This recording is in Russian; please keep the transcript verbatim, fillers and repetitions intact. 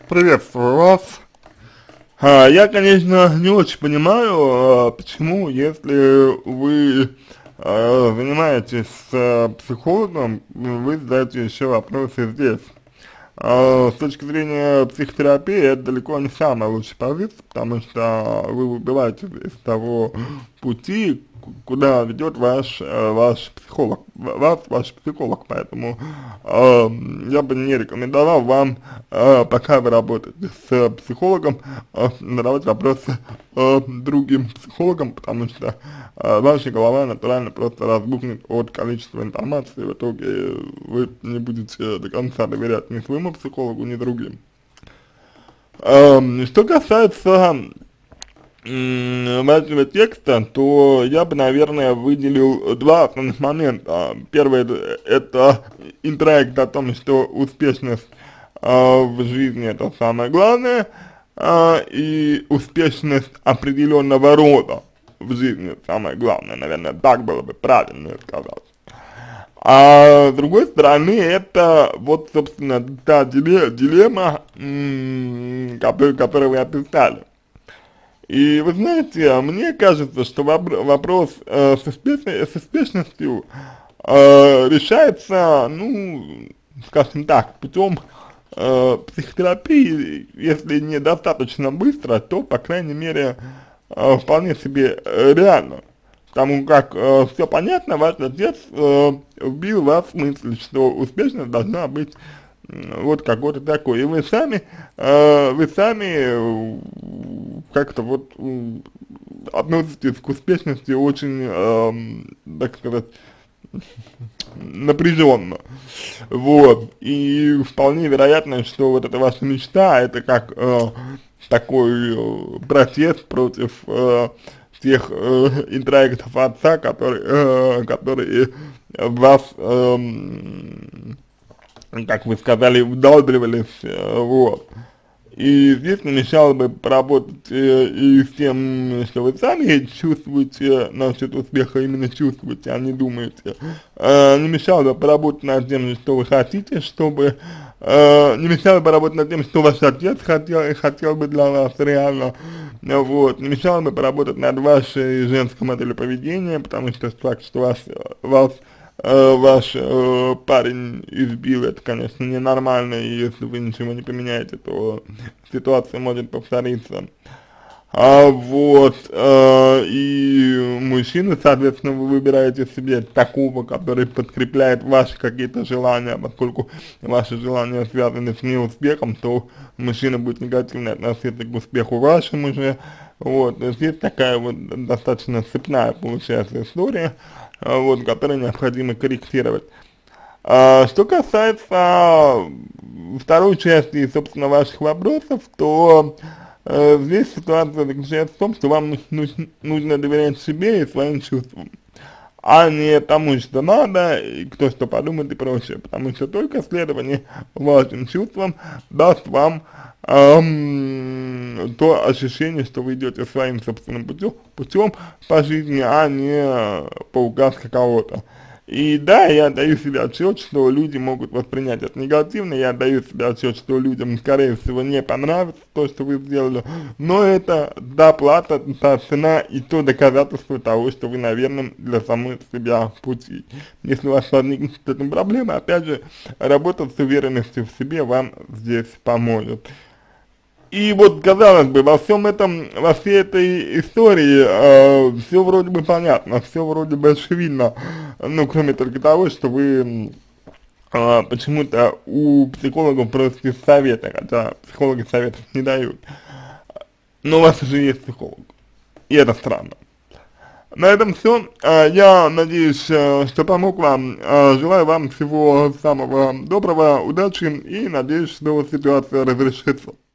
Приветствую вас. А, я, конечно, не очень понимаю, а, почему, если вы а, занимаетесь с психологом, вы задаете еще вопросы здесь. А, с точки зрения психотерапии, это далеко не самая лучшая позиция, потому что вы выбиваете из того пути, куда ведет ваш, э, ваш психолог, вас ваш психолог, поэтому э, я бы не рекомендовал вам, э, пока вы работаете с психологом, э, задавать вопросы э, другим психологам, потому что э, ваша голова натурально просто разбухнет от количества информации, в итоге вы не будете до конца доверять ни своему психологу, ни другим. Э, что касается вашего текста, то я бы, наверное, выделил два основных момента. Первый — это интроект о том, что успешность э, в жизни — это самое главное, э, и успешность определенного рода в жизни — самое главное, наверное, так было бы правильно сказать. А с другой стороны, это вот, собственно, та дилемма, которую, которую вы описали. И вы знаете, мне кажется, что вопрос э, с, успешной, с успешностью э, решается, ну, скажем так, путем э, психотерапии, если не достаточно быстро, то, по крайней мере, э, вполне себе э, реально. Потому как э, все понятно, ваш отец э, вбил в вас мысль, что успешность должна быть вот какой-то такой, и вы сами, э, вы сами э, как-то вот э, относитесь к успешности очень, э, так сказать, напряженно, вот, и вполне вероятно, что вот эта ваша мечта — это как э, такой э, протест против э, тех э, интроектов отца, которые, э, которые вас, э, как вы сказали, вдалбливались, э, вот. И здесь не мешало бы поработать э, и с тем, что вы сами чувствуете насчет успеха, именно чувствуете, а не думаете. Э, не мешало бы поработать над тем, что вы хотите, чтобы... Э, не мешало бы поработать над тем, что ваш отец хотел и хотел бы для вас реально. Вот. Не мешало бы поработать над вашей женской моделью поведения, потому что факт, что вас, вас э, ваш э, парень избил, это, конечно, ненормально, и если вы ничего не поменяете, то ситуация может повториться. А вот, э, и мужчину, соответственно, вы выбираете себе такого, который подкрепляет ваши какие-то желания, поскольку ваши желания связаны с неуспехом, то мужчина будет негативно относиться к успеху вашему же. Вот, то есть есть такая вот достаточно цепная, получается, история, вот, которую необходимо корректировать. А, что касается второй части, собственно, ваших вопросов, то э, здесь ситуация заключается в том, что вам нужно, нужно доверять себе и своим чувствам, а не тому, что надо, и кто что подумает и прочее, потому что только следование вашим чувствам даст вам эм, то ощущение, что вы идете своим собственным путем, путем по жизни, а не по указке кого-то. И да, я отдаю себе отчет, что люди могут воспринять это негативно, я отдаю себе отчет, что людям, скорее всего, не понравится то, что вы сделали, но это та плата, та цена и то доказательство того, что вы на верном для самой себя пути. Если у вас возникнет с этим проблема, опять же, работа с уверенностью в себе вам здесь поможет. И вот, казалось бы, во всем этом, во всей этой истории э, все вроде бы понятно, все вроде бы очевидно, ну, кроме только того, что вы э, почему-то у психологов просите совета, хотя психологи советов не дают, но у вас уже есть психолог, и это странно. На этом все. Э, я надеюсь, э, что помог вам, э, желаю вам всего самого доброго, удачи, и надеюсь, что ситуация разрешится.